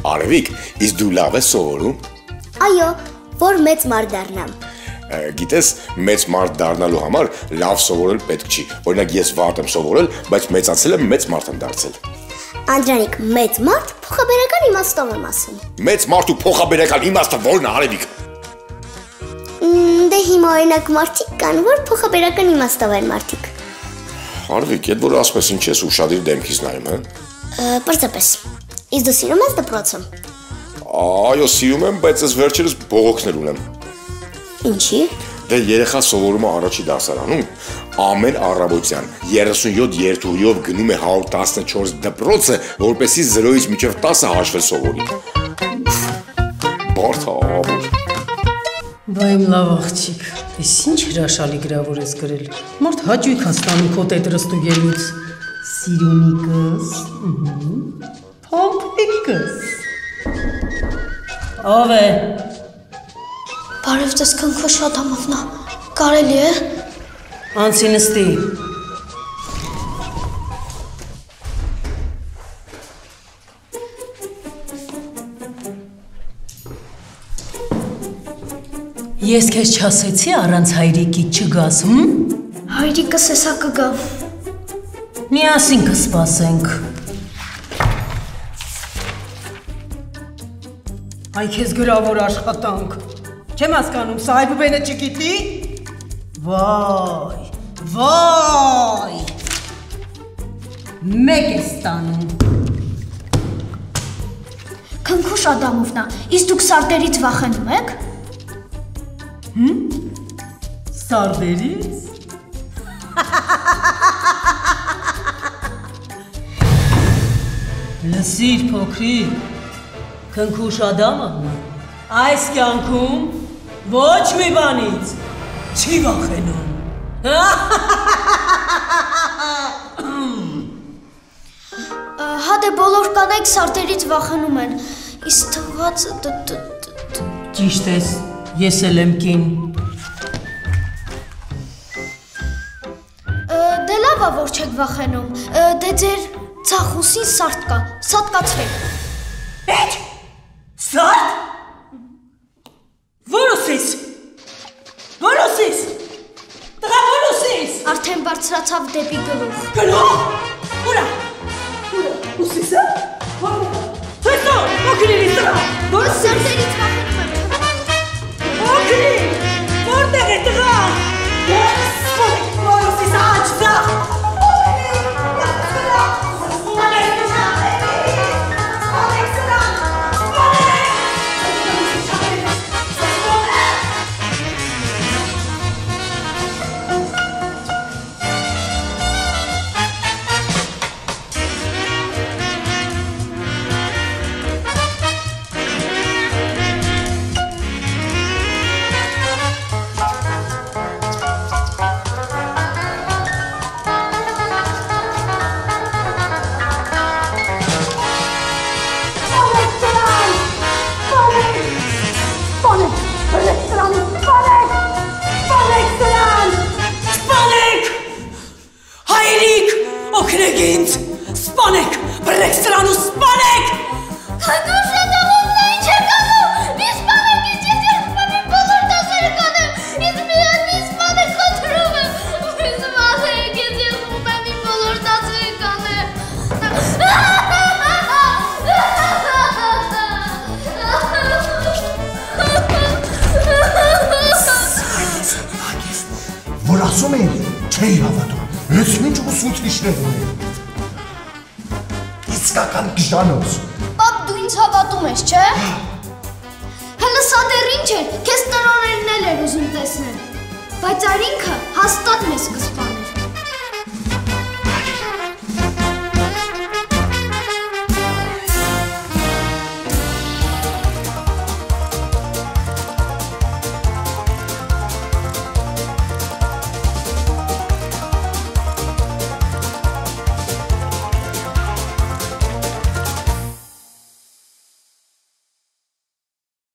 Արևիկ, իսկ դու լավ ես սովորում։ Այո, որ մեծ մարդ դառնամ։ Գիտես, մեծ մարդ դառնալու համար լավ սովորել պետք չի։ Օրինակ ես վատ եմ սովորել, բայց մեծացել եմ մեծ մարդ եմ դարձել։ Անդրանիկ, մեծ մարդ փոխաբերական իմաստով եմ ասում։ Մեծ մարդու փոխաբերական իմաստը ո՞րն է, Արևիկ։ Դե հիմա օրինակ մարդիկ կան, որ փոխաբերական իմաստով են մարդիկ։ Արևիկ, այդ որ ասպես ինչ ես ուշադիր դեմքից նայում, հա։ Պրծապես։ Իսկ դու սիրում ես դպրոցը։ Այո, սիրում եմ, բայց ես վերջերս բողոքներ ունեմ։ Ինչի։ Դե երեխա սովորում է առաջի դասարանում, ամեն առավոտյան 37 երթուղիով գնում է 114 դպրոցը, որպեսզի 0-ից մինչև 10 հաշվել սովորի։ Բարդ ավոր։ Բա իմ լավ աղջիկ, ես ինչ հրաշալի գրավոր ես գրել։ Մարդ հաճույք է ստանում քո տետրստուգելուց։ Սիրունիկս, փոքրիկս։ Ով է։ Բարև ձեզ Քնքուշ Ադամովնա, կարելի է։ Անցի նստի։ Ես քեզ չասեցի առանց հայրիկի չգաս, Հայրիկս էսա կգա։ Միասին կսպասենք։ Այ քեզ գրավոր աշխատանք։ Չեմ հասկանում, սահիբուբենը չգիտի։ Վայ, վայ։ Մեկ է ստանում։ Քնքուշ Ադամովնա, իսկ դուք սարդերից վախենում եք։ Սարդերից։ Լսիր փոքրիկ, Քնքուշ Ադամովնա, այս կյանքում ոչ մի բանից չի վախենում։ Հա դե բոլոր կանայք սարդերից վախենում են, իսկ թվաց… Ճիշտ ես, ես էլ եմ կին։ Դե լավ է, որ չեք վախենում, դե ձեր ցախուսին սարդ կա, սատկացրեք։ Էջ, սարդ։ Որոսիս, որոսիս, տղա որոսիս։ Արդեն բարձրացավ դեպի գլուխ։ Գլուխ, ուրա, ուսիսը, թեստո, Poqreri տղա, Որ սարդերից վախենում եմ։ Poqreri, որտեղ է տղա։ Որոսիս աչ ձախ։ Սպանեք, բրեքսրան ու սպանեք։ Քնքուշ Ադամովնա, ինչ եք անում։ Մի սպանեք, ինչ ես երբեմն իմ բոլոր դասերը կանեմ։ Ինձ միայն մի սպանեք, խնդրում եմ։ Մի սպանեք, ինչ ես երբեմն իմ բոլոր դասերը կանեմ։ Որ ասում էին, չէի հավատում, ես ինչ ուսուցիչներ ունեմ։ Իսկական գժանոց։ Պապ, դու ինձ հավատում ես, չէ՞։ Հələ սա դեռ ինչ է, քեզ տնօրենն էլ էր ուզում տեսնել։ Բայց այր ինքը հաստատ մեզ կսպանի։